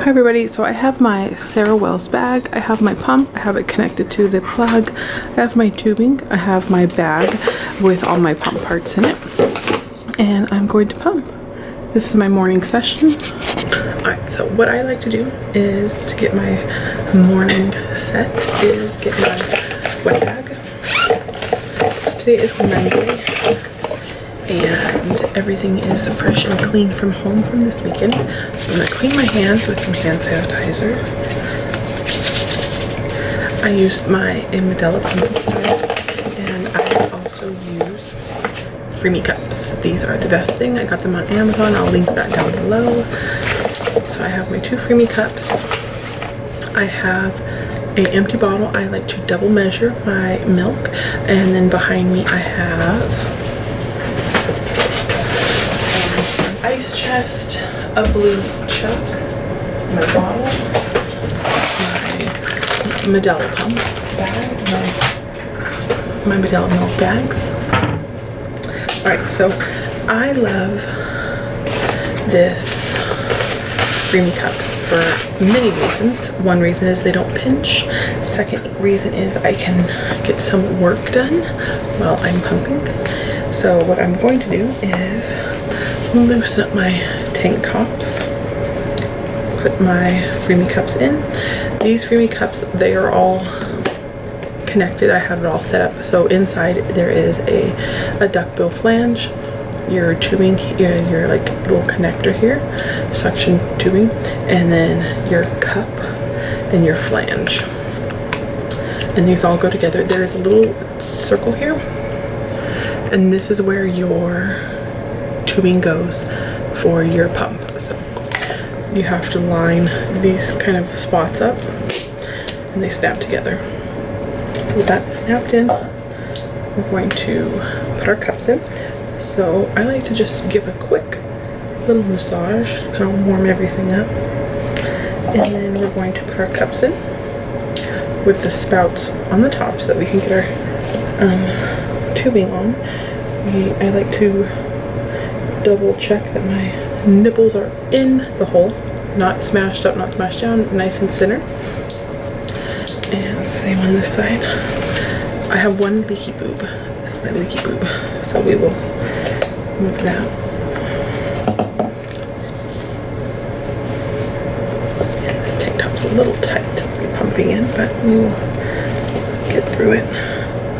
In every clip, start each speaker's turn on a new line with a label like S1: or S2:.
S1: Hi everybody, so I have my Sarah Wells bag, I have my pump, I have it connected to the plug, I have my tubing, I have my bag with all my pump parts in it, and I'm going to pump. This is my morning session. Alright, so what I like to do is to get my morning set is get my wet bag. So today is Monday and everything is fresh and clean from home from this weekend. So I'm going to clean my hands with some hand sanitizer. I used my Medela pumping style, and I also use Freemie Cups. These are the best thing. I got them on Amazon. I'll link that down below. So I have my 2 Freemie Cups. I have an empty bottle. I like to double measure my milk, and then behind me I have ice chest, a blue chuck, my bottle, my Medela pump bag, my Medela milk bags. Alright, so I love this Freemie Cups for many reasons. One reason is they don't pinch. Second reason is I can get some work done while I'm pumping. So what I'm going to do is loosen up my tank tops, put my Freemie Cups in. These Freemie Cups, they are all connected. I have it all set up. So inside there is a duckbill flange, your tubing, your like little connector here, suction tubing, and then your cup and your flange. And these all go together. There is a little circle here, and this is where your tubing goes for your pump. So you have to line these kind of spots up and they snap together. So with that snapped in, we're going to put our cups in. So I like to just give a quick little massage to kind of warm everything up, and then we're going to put our cups in with the spouts on the top so that we can get our tubing on. I like to double check that my nipples are in the hole, not smashed up, not smashed down, nice and center. And same on this side. I have one leaky boob. This is my leaky boob, so we will move that. And this tank top's a little tight to be pumping in, but we will get through it.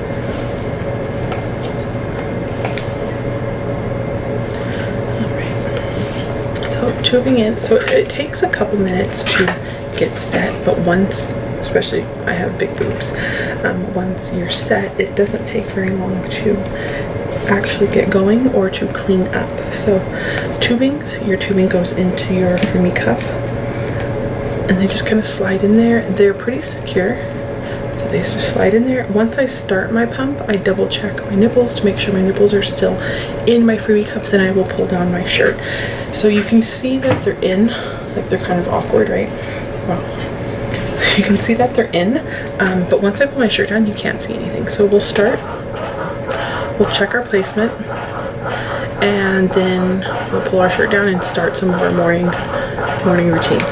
S1: Tubing in, so it takes a couple minutes to get set, but once, especially I have big boobs, once you're set, it doesn't take very long to actually get going or to clean up. So your tubing goes into your Freemie Cup, and they just kind of slide in there. They're pretty secure, so they just slide in there. Once I start my pump, I double check my nipples to make sure my nipples are still in my Freemie Cups, and I will pull down my shirt. So you can see that they're in, like they're kind of awkward, right? Well, you can see that they're in, but once I pull my shirt down, you can't see anything. So we'll check our placement, and then we'll pull our shirt down and start some of our morning routine.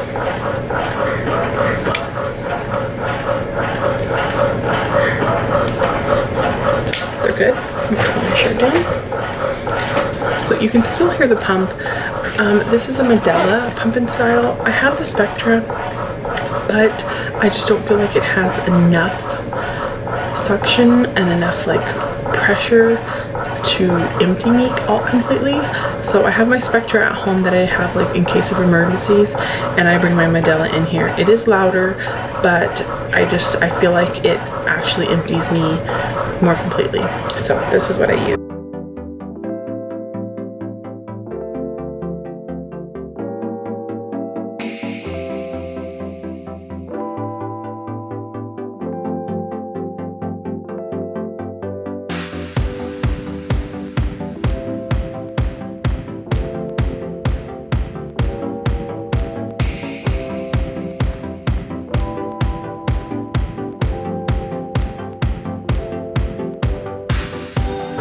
S1: They're good. Pull my shirt down. So you can still hear the pump. This is a Medela pumping style. I have the Spectra, but I just don't feel like it has enough suction and enough like pressure to empty me all completely. So I have my Spectra at home that I have like in case of emergencies, and I bring my Medela in here. It is louder, but I feel like it actually empties me more completely. So this is what I use.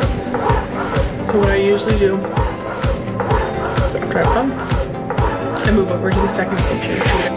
S1: So what I usually do after I pump, I and move over to the second station.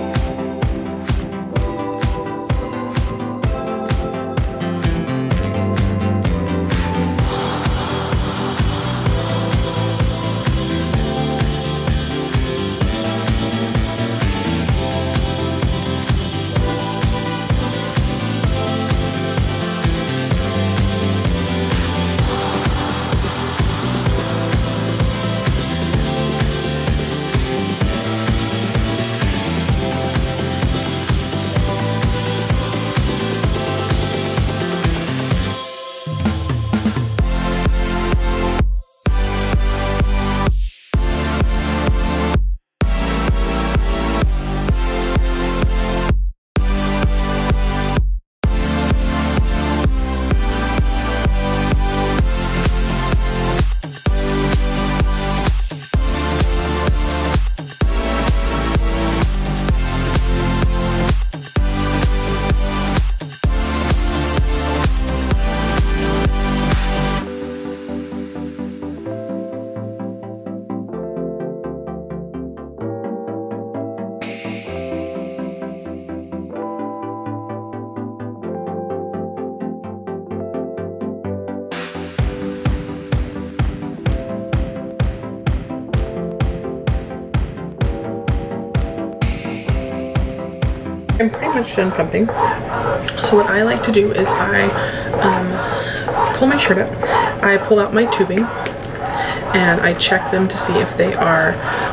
S1: I'm pretty much done pumping. So what I like to do is I pull my shirt up, I pull out my tubing, and I check them to see if they are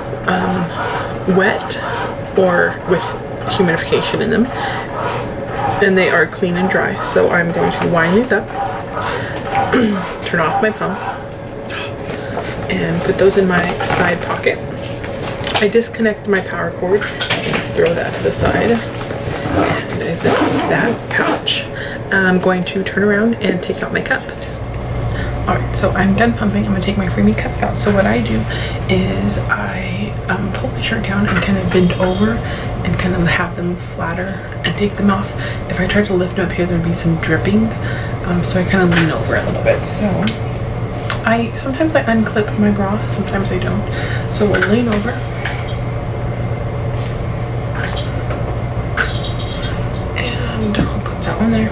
S1: wet or with humidification in them. And they are clean and dry. So I'm going to wind these up, turn off my pump, and put those in my side pocket. I disconnect my power cord and throw that to the side. And I zip that pouch. I'm going to turn around and take out my cups. Alright, so I'm done pumping. I'm going to take my Freemie Cups out. So what I do is I pull my shirt down and kind of bend over and kind of have them flatter and take them off. If I tried to lift them up here, there'd be some dripping. So I kind of lean over a little bit. So sometimes I unclip my bra, sometimes I don't. So we'll lean over. And I'll put that one there.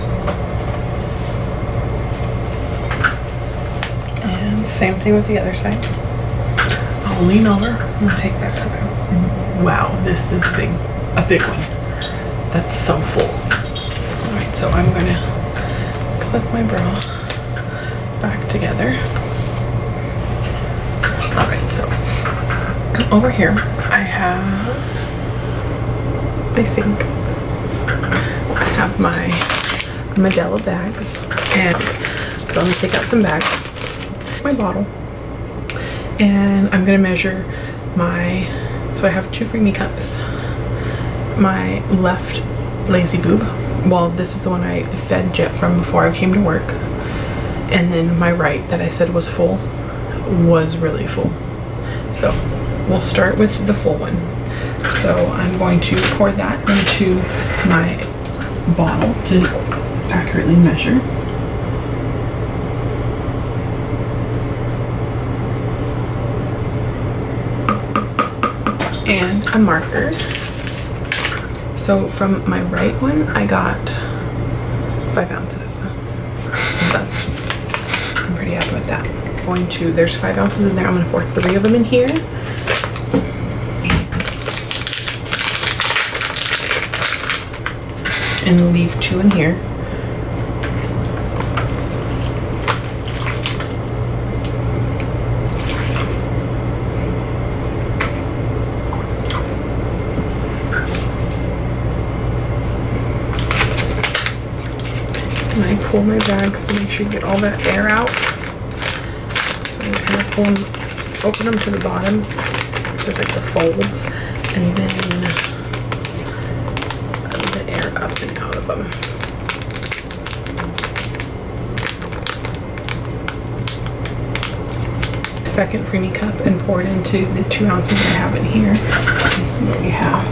S1: And same thing with the other side. I'll lean over and take that cup out. Wow, this is a big one. That's so full. Alright, so I'm gonna clip my bra back together. Alright, so over here I have my sink. I have my Medela bags, and so I'm gonna take out some bags, my bottle, and I'm gonna measure my, so I have 2 Freemie Cups, my left lazy boob, well this is the one I fed Jett from before I came to work, and then my right that I said was full was really full. So we'll start with the full one. So I'm going to pour that into my bottle to accurately measure. And a marker. So from my right one, I got 5 ounces. I'm pretty happy with that. There's 5 ounces in there. I'm going to pour 3 of them in here. And leave 2 in here. And I pull my bags to make sure you get all that air out. So you kind of pull them, open them to the bottom. There's like the folds, and then the air up and out of them. Second Freemie Cup and pour it into the 2 ounces I have in here. Let's see what we have.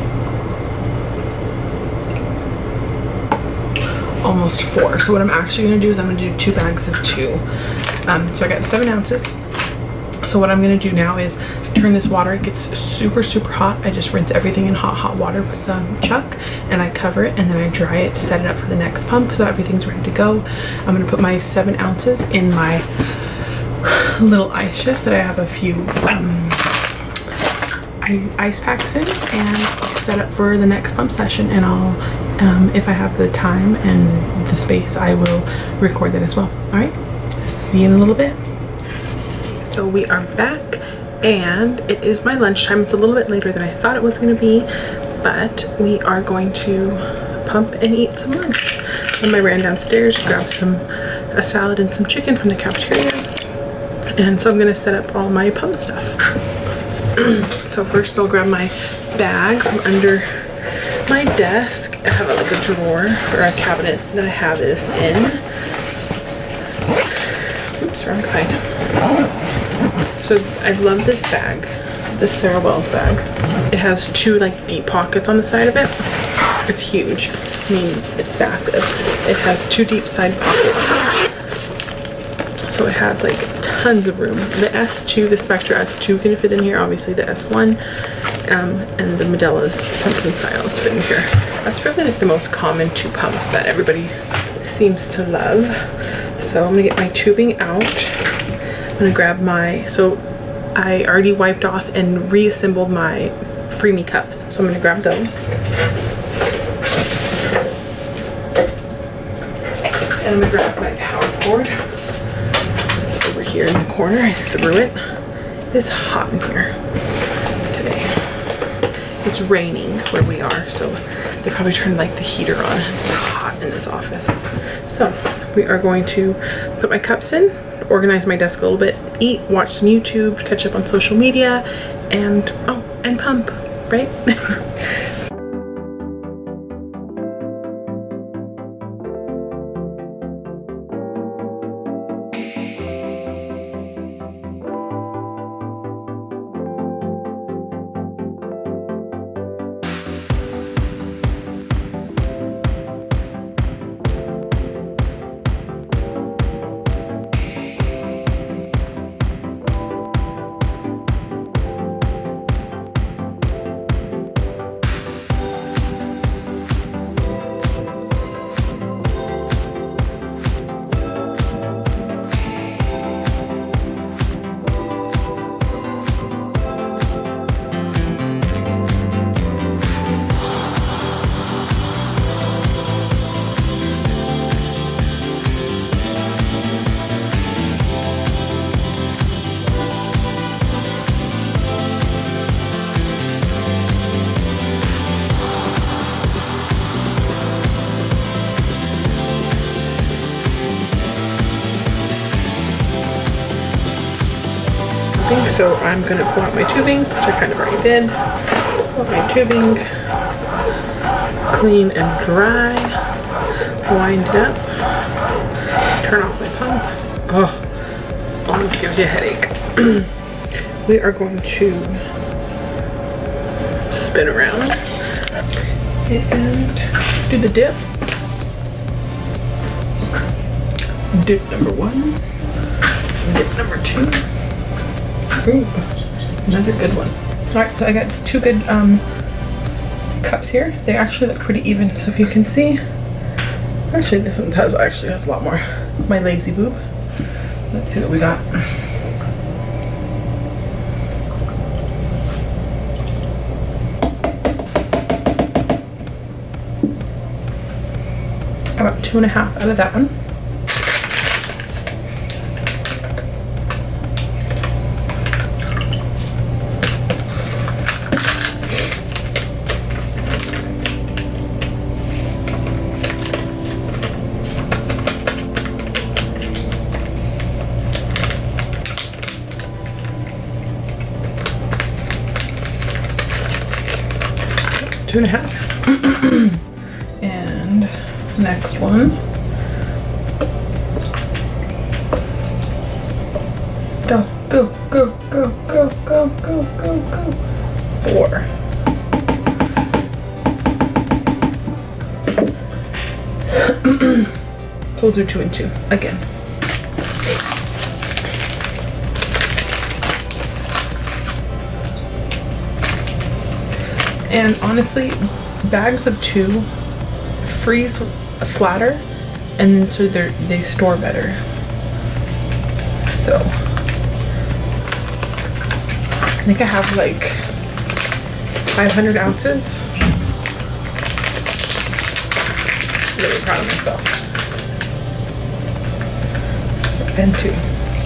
S1: Almost 4. So what I'm actually going to do is I'm going to do 2 bags of 2. So I got 7 ounces. So So what I'm gonna do now is turn this water. It gets super hot. I just rinse everything in hot water with some Chuck, and I cover it, and then I dry it, set it up for the next pump so everything's ready to go. I'm gonna put my 7 ounces in my little ice chest that I have a few ice packs in, and set up for the next pump session. And I'll if I have the time and the space, I will record that as well. All right, see you in a little bit. So we are back, and it is my lunchtime. It's a little bit later than I thought it was going to be, but we are going to pump and eat some lunch. And I ran downstairs, grabbed a salad and some chicken from the cafeteria, and so I'm going to set up all my pump stuff. So first I'll grab my bag from under my desk. I have like a drawer or a cabinet that I have this in. Oops, wrong side. So I love this bag, this Sarah Wells bag. It has 2 like deep pockets on the side of it. It's huge. I mean, it's massive. It has 2 deep side pockets. So it has like tons of room. The S2, the Spectra S2 can fit in here. Obviously the S1 and the Medella's pumps and styles fit in here. That's really like the most common 2 pumps that everybody seems to love. So I'm gonna get my tubing out. I'm gonna grab so I already wiped off and reassembled my Freemie Cups. So I'm gonna grab those. And I'm gonna grab my power cord. It's over here in the corner. I threw it. It's hot in here today. It's raining where we are, so they probably turned like the heater on. It's hot in this office. So we are going to put my cups in, organize my desk a little bit, eat, watch some YouTube, catch up on social media, and pump, right? So I'm gonna pull out my tubing, which I kind of already did. Pull out my tubing, clean and dry, wind it up, turn off my pump. Oh, almost gives you a headache. We are going to spin around and do the dip. Dip number 1, dip number 2. Ooh, another good one. Alright, so I got 2 good cups here. They actually look pretty even, so if you can see, actually this one has a lot more. My lazy boob. Let's see what we got. About 2.5 out of that one. Two and a half. And next one. Go, go, go, go, go, go, go, go, go. 4. So we'll do 2 and 2 again. And honestly, bags of 2 freeze flatter, and so they store better. So I think I have like 500 ounces. Really proud of myself. And 2.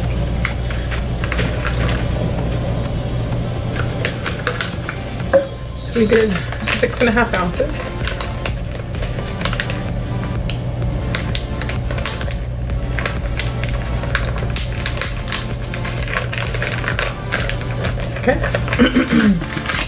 S1: We did 6.5 ounces. Okay.